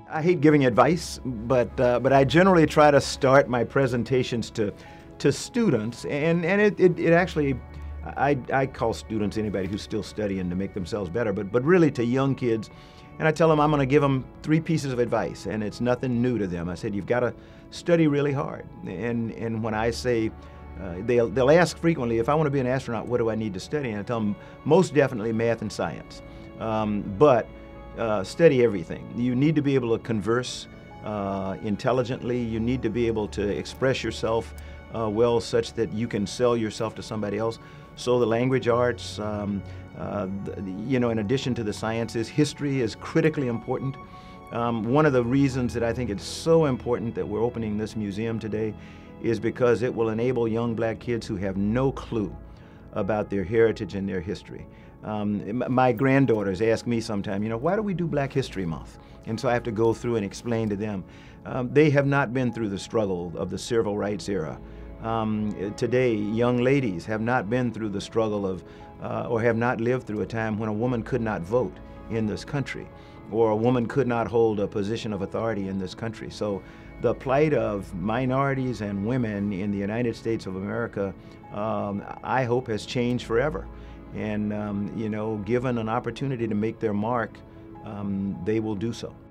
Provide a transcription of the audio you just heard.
I hate giving advice, but I generally try to start my presentations to students, and it actually, I call students anybody who's still studying to make themselves better, but really to young kids, and I tell them I'm going to give them 3 pieces of advice, and it's nothing new to them. I said you've got to study really hard, and when I say they'll ask frequently, if I want to be an astronaut, what do I need to study? And I tell them most definitely math and science, but study everything. You need to be able to converse intelligently. You need to be able to express yourself well, such that you can sell yourself to somebody else. So the language arts, you know, in addition to the sciences, history is critically important. One of the reasons that I think it's so important that we're opening this museum today is because it will enable young black kids who have no clue about their heritage and their history. My granddaughters ask me sometime, you know, why do we do Black History Month? And so I have to go through and explain to them. They have not been through the struggle of the civil rights era. Today, young ladies have not been through the struggle of, or have not lived through a time when a woman could not vote in this country, or a woman could not hold a position of authority in this country. So the plight of minorities and women in the United States of America, I hope, has changed forever. And, you know, given an opportunity to make their mark, they will do so.